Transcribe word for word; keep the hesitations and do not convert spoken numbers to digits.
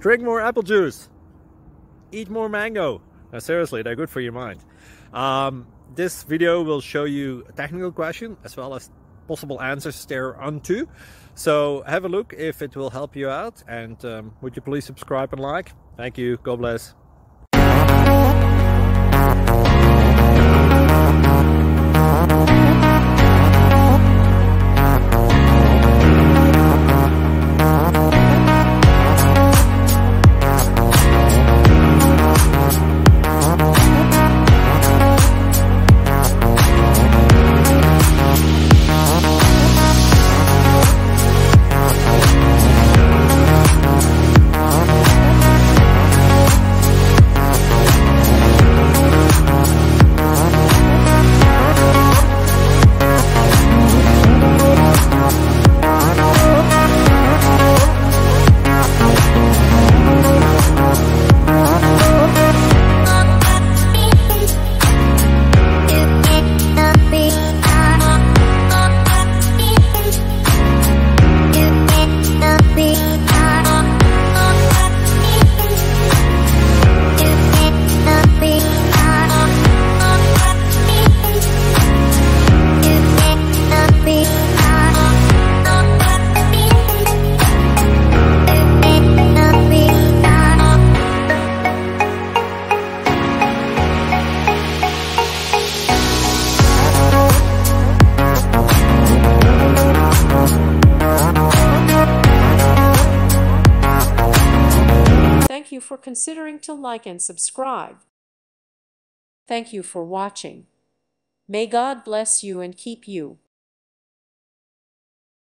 Drink more apple juice. Eat more mango. Now, seriously, they're good for your mind. Um, this video will show you a technical question as well as possible answers thereunto. So have a look if it will help you out, and um, would you please subscribe and like? Thank you. God bless. Thank you for considering to like and subscribe. Thank you for watching. May God bless you and keep you.